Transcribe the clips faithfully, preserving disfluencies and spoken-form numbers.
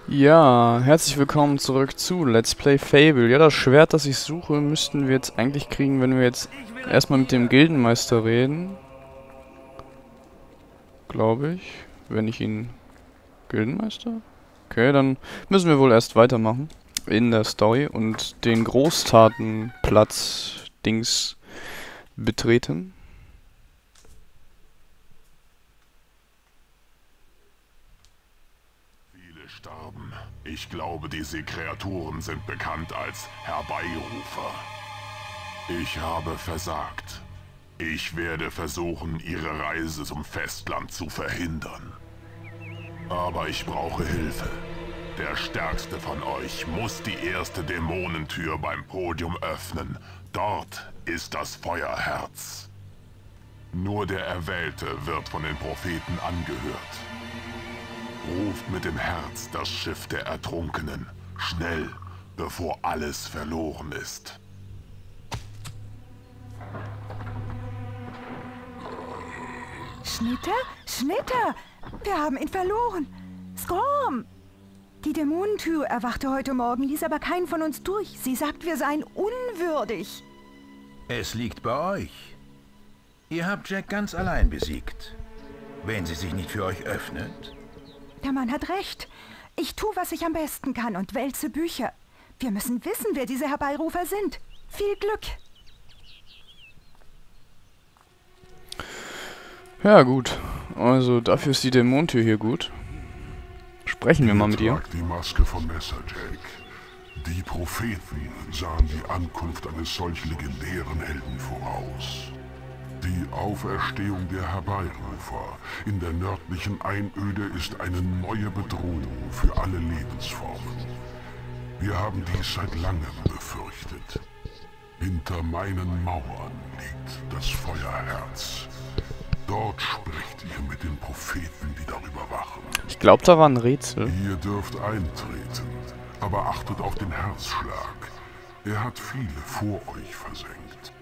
Ja, herzlich willkommen zurück zu Let's Play Fable. Ja, das Schwert, das ich suche, müssten wir jetzt eigentlich kriegen, wenn wir jetzt erstmal mit dem Gildenmeister reden. Glaube ich. Wenn ich ihn... Gildenmeister? Okay, dann müssen wir wohl erst weitermachen in der Story und den Großtatenplatz-Dings betreten. Starben. Ich glaube, diese Kreaturen sind bekannt als Herbeirufer. Ich habe versagt. Ich werde versuchen, ihre Reise zum Festland zu verhindern. Aber ich brauche Hilfe. Der Stärkste von euch muss die erste Dämonentür beim Podium öffnen. Dort ist das Feuerherz. Nur der Erwählte wird von den Propheten angehört. Ruft mit dem Herz das Schiff der Ertrunkenen. Schnell, bevor alles verloren ist. Schnitter? Schnitter! Wir haben ihn verloren! Skorm! Die Dämonentür erwachte heute Morgen, ließ aber keinen von uns durch. Sie sagt, wir seien unwürdig. Es liegt bei euch. Ihr habt Jack ganz allein besiegt. Wenn sie sich nicht für euch öffnet... Der Mann hat recht. Ich tue, was ich am besten kann und wälze Bücher. Wir müssen wissen, wer diese Herbeirufer sind. Viel Glück! Ja, gut. Also, dafür ist die Dämonentür hier gut. Sprechen wir mal mit ihr. Tragt die Maske vom Messer, Jack. Die Propheten sahen die Ankunft eines solch legendären Helden voraus. Die Auferstehung der Herbeirufer in der nördlichen Einöde ist eine neue Bedrohung für alle Lebensformen. Wir haben dies seit langem befürchtet. Hinter meinen Mauern liegt das Feuerherz. Dort spricht ihr mit den Propheten, die darüber wachen. Ich glaube, da war ein Rätsel. Ihr dürft eintreten, aber achtet auf den Herzschlag. Er hat viele vor euch versenkt.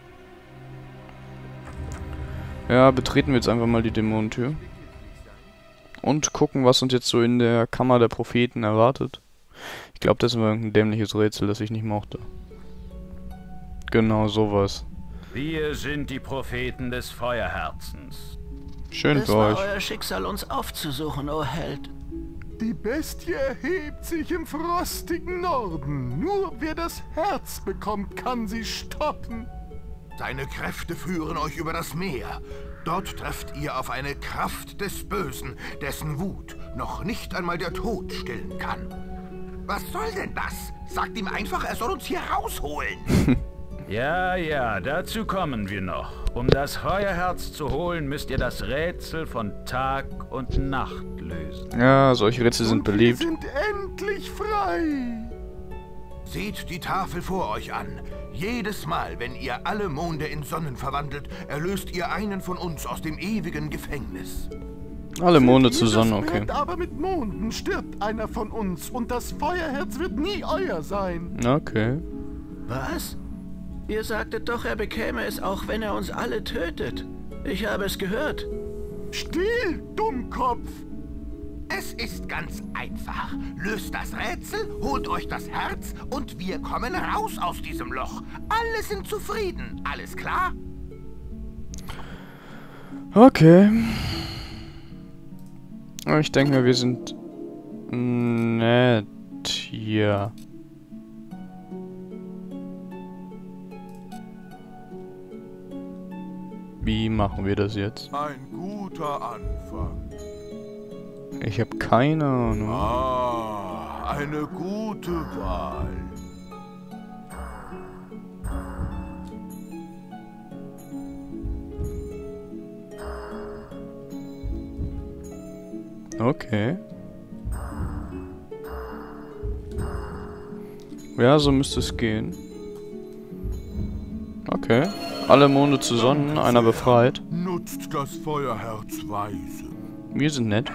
Ja, betreten wir jetzt einfach mal die Dämonentür. Und gucken, was uns jetzt so in der Kammer der Propheten erwartet. Ich glaube, das war ein dämliches Rätsel, das ich nicht mochte. Genau, sowas. Wir sind die Propheten des Feuerherzens. Schön Es für war euch. euer Schicksal, uns aufzusuchen, o Held. Die Bestie erhebt sich im frostigen Norden. Nur wer das Herz bekommt, kann sie stoppen. Seine Kräfte führen euch über das Meer. Dort trefft ihr auf eine Kraft des Bösen, dessen Wut noch nicht einmal der Tod stillen kann. Was soll denn das? Sagt ihm einfach, er soll uns hier rausholen. Ja, ja, dazu kommen wir noch. Um das Feuerherz zu holen, müsst ihr das Rätsel von Tag und Nacht lösen. Ja, solche Rätsel sind Und wir beliebt. sind endlich frei. Seht die Tafel vor euch an. Jedes Mal, wenn ihr alle Monde in Sonnen verwandelt, erlöst ihr einen von uns aus dem ewigen Gefängnis. Alle Monde Für zu Sonne, jedes okay. Brett aber mit Monden stirbt einer von uns und das Feuerherz wird nie euer sein. Okay. Was? Ihr sagtet doch, er bekäme es, auch wenn er uns alle tötet. Ich habe es gehört. Still, Dummkopf! Es ist ganz einfach. Löst das Rätsel, holt euch das Herz und wir kommen raus aus diesem Loch. Alle sind zufrieden. Alles klar? Okay. Ich denke mir, wir sind nett hier. Wie machen wir das jetzt? Ein guter Anfang. Ich habe keine Ahnung. Ah, eine gute Wahl. Okay. Ja, so müsste es gehen. Okay. Alle Monde zu Sonnen, einer befreit. Nutzt das Feuerherz weise. Wir sind nett.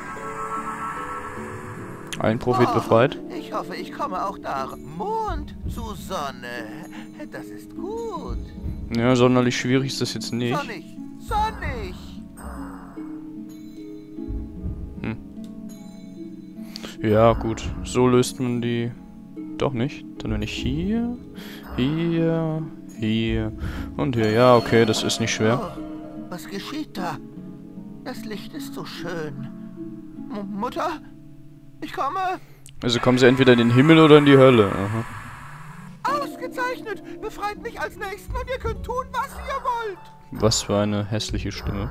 Ein Prophet befreit. Ich hoffe, ich komme auch da. Mond zu Sonne. Das ist gut. Ja, sonderlich schwierig ist das jetzt nicht. Sonnig, sonnig. Ja, gut. So löst man die... Doch nicht. Dann wenn ich hier, hier, hier und hier. Ja, okay, das ist nicht schwer. Oh, was geschieht da? Das Licht ist so schön. M Mutter? Ich komme. Also kommen sie entweder in den Himmel oder in die Hölle. Aha. Ausgezeichnet! Befreit mich als Nächsten und ihr könnt tun, was ihr wollt! Was für eine hässliche Stimme.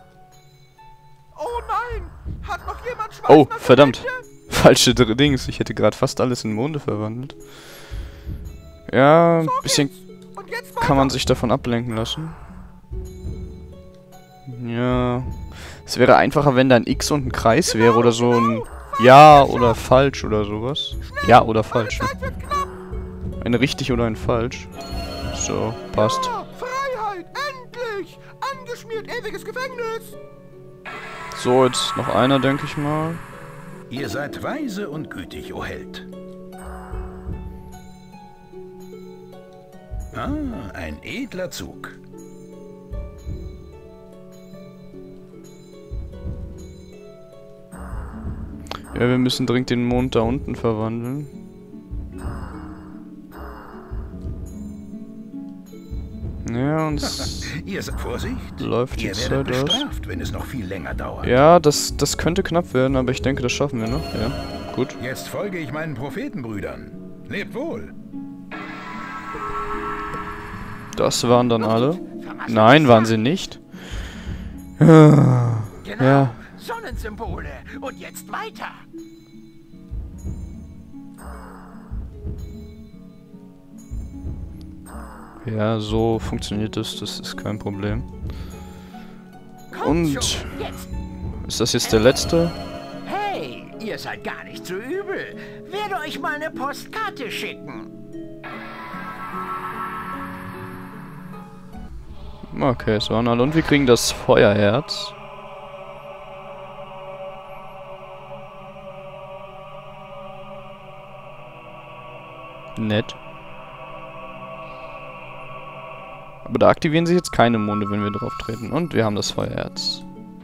Oh nein! Hat noch jemand Schweiß? Oh, verdammt. Falsche Dings. Ich hätte gerade fast alles in Monde verwandelt. Ja, ein bisschen kann man sich davon ablenken lassen. Ja. Es wäre einfacher, wenn da ein X und ein Kreis wäre oder so ein Ja oder falsch oder sowas. Ja oder falsch. Ne? Ein richtig oder ein falsch. So, passt. Ja, Freiheit, endlich! Angeschmiert, ewiges Gefängnis! So, jetzt noch einer, denke ich mal. Ihr seid weise und gütig, o Held. Ah, ein edler Zug. Ja, wir müssen dringend den Mond da unten verwandeln. Ja, und es Ihr seid Vorsicht. läuft die Ihr Zeit werdet aus. bestraft, wenn es noch viel länger dauert. Ja, das, das könnte knapp werden, aber ich denke, das schaffen wir noch. Ja, gut. Jetzt folge ich meinen Prophetenbrüdern. Lebt wohl. Das waren dann alle. Nein, waren sie nicht. Ja. Genau, Sonnensymbole. Und jetzt weiter. Ja, so funktioniert das. Das ist kein Problem. Und ist das jetzt der letzte? Hey, ihr seid gar nicht so übel. Werde euch mal eine Postkarte schicken. Okay, es waren alle. Und wir kriegen das Feuerherz. Nett. Aber da aktivieren sich jetzt keine Monde, wenn wir drauf treten. Und wir haben das Feuerherz.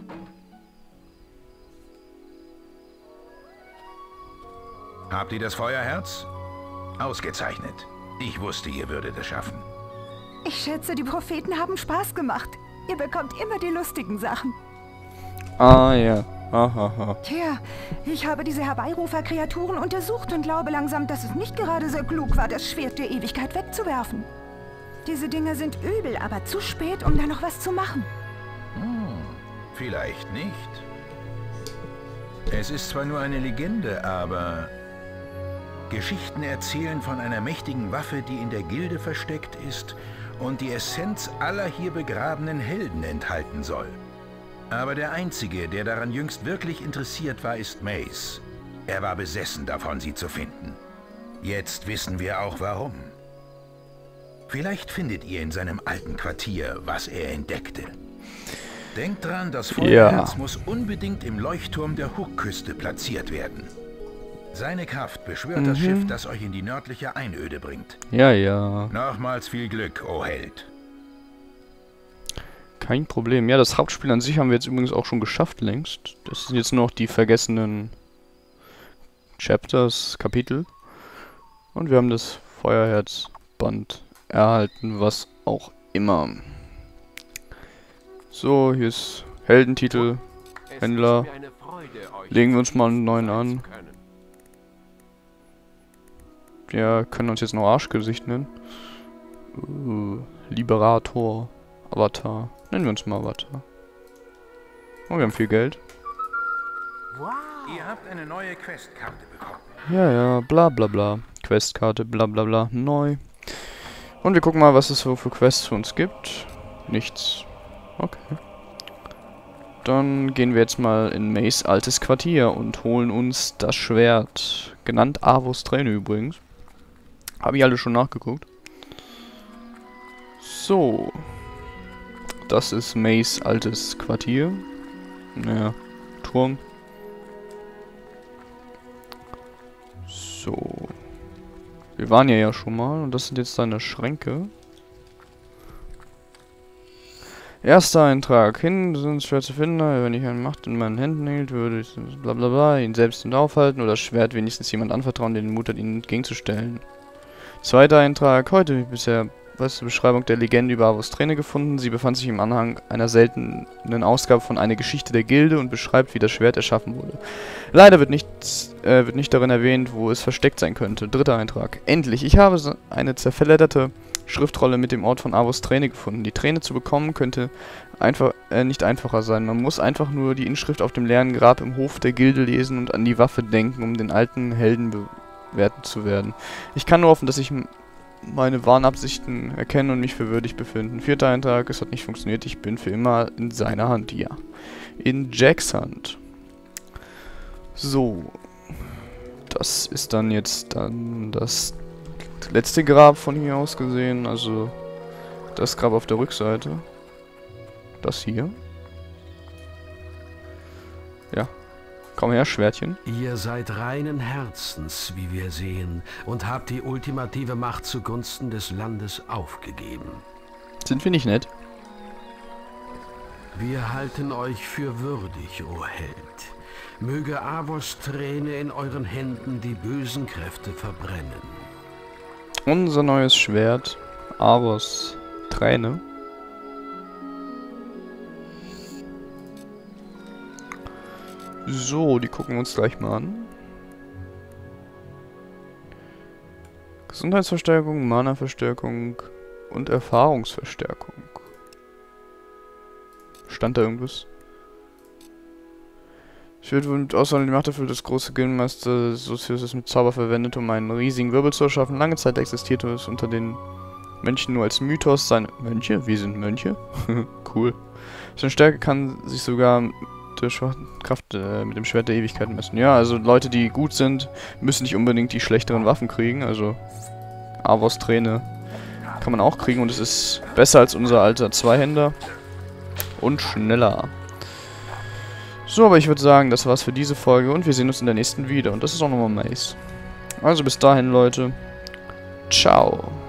Habt ihr das Feuerherz? Ausgezeichnet. Ich wusste, ihr würdet es schaffen. Ich schätze, die Propheten haben Spaß gemacht. Ihr bekommt immer die lustigen Sachen. Ah, ja. Ahaha. Tja, ich habe diese Herbeirufer-Kreaturen untersucht und glaube langsam, dass es nicht gerade sehr klug war, das Schwert der Ewigkeit wegzuwerfen. Diese Dinger sind übel, aber zu spät, um da noch was zu machen. Hm, vielleicht nicht. Es ist zwar nur eine Legende, aber... Geschichten erzählen von einer mächtigen Waffe, die in der Gilde versteckt ist und die Essenz aller hier begrabenen Helden enthalten soll. Aber der Einzige, der daran jüngst wirklich interessiert war, ist Mace. Er war besessen davon, sie zu finden. Jetzt wissen wir auch warum. Vielleicht findet ihr in seinem alten Quartier, was er entdeckte. Denkt dran, das Feuerherz ja. muss unbedingt im Leuchtturm der Hook-Küste platziert werden. Seine Kraft beschwört mhm. das Schiff, das euch in die nördliche Einöde bringt. Ja, ja. Nochmals viel Glück, o Held. Kein Problem. Ja, das Hauptspiel an sich haben wir jetzt übrigens auch schon geschafft längst. Das sind jetzt nur noch die vergessenen Chapters, Kapitel. Und wir haben das Feuerherzband erhalten, was auch immer. So, hier ist Heldentitel, Händler. Legen wir uns mal einen neuen an. Ja, können uns jetzt noch Arschgesicht nennen. Uh, Liberator, Avatar. Nennen wir uns mal Avatar. Oh, wir haben viel Geld. Wow. Ihr habt eine neue Questkarte bekommen. Ja, ja, bla bla bla. Questkarte, bla bla bla, neu. Und wir gucken mal, was es so für Quests für uns gibt. Nichts. Okay. Dann gehen wir jetzt mal in Mace altes Quartier und holen uns das Schwert. Genannt Avos Träne übrigens. Habe ich alle schon nachgeguckt. So. Das ist Mace altes Quartier. Naja, Turm. So. Wir waren ja ja schon mal und das sind jetzt seine Schränke. Erster Eintrag. Hin sind schwer zu finden. Wenn ich eine Macht in meinen Händen hielt, würde ich bla bla bla ihn selbst nicht aufhalten oder das Schwert wenigstens jemand anvertrauen, der den Mut hat, ihn entgegenzustellen. Zweiter Eintrag. Heute wie bisher was die Beschreibung der Legende über Avos Träne gefunden. Sie befand sich im Anhang einer seltenen Ausgabe von Eine Geschichte der Gilde und beschreibt, wie das Schwert erschaffen wurde. Leider wird, nichts, äh, wird nicht darin erwähnt, wo es versteckt sein könnte. Dritter Eintrag. Endlich, ich habe eine zerfledderte Schriftrolle mit dem Ort von Avos Träne gefunden. Die Träne zu bekommen könnte einfach äh, nicht einfacher sein. Man muss einfach nur die Inschrift auf dem leeren Grab im Hof der Gilde lesen und an die Waffe denken, um den alten Helden bewertet zu werden. Ich kann nur hoffen, dass ich meine wahren Absichten erkennen und mich für würdig befinden. Vierter Eintrag, es hat nicht funktioniert, ich bin für immer in seiner Hand, ja. In Jacks Hand. So. Das ist dann jetzt dann das letzte Grab von hier aus gesehen, also das Grab auf der Rückseite. Das hier. Ja. Komm her, Schwertchen. Ihr seid reinen Herzens, wie wir sehen, und habt die ultimative Macht zugunsten des Landes aufgegeben. Sind wir nicht nett? Wir halten euch für würdig, o Held. Möge Avos Träne in euren Händen die bösen Kräfte verbrennen. Unser neues Schwert, Avos Träne. So, die gucken wir uns gleich mal an. Gesundheitsverstärkung, Mana-Verstärkung und Erfahrungsverstärkung. Stand da irgendwas? Ich würde mit außer die Macht erfüllt, das große Gildenmeister Sozius mit Zauber verwendet, um einen riesigen Wirbel zu erschaffen. Lange Zeit existierte es unter den Mönchen nur als Mythos. Seine Mönche? Wir sind Mönche? Cool. Seine Stärke kann sich sogar der Kraft äh, mit dem Schwert der Ewigkeit messen. Ja, also Leute, die gut sind, müssen nicht unbedingt die schlechteren Waffen kriegen. Also Avos Träne kann man auch kriegen und es ist besser als unser alter Zweihänder und schneller. So, aber ich würde sagen, das war's für diese Folge und wir sehen uns in der nächsten wieder. Und das ist auch nochmal Mace. Also bis dahin, Leute. Ciao.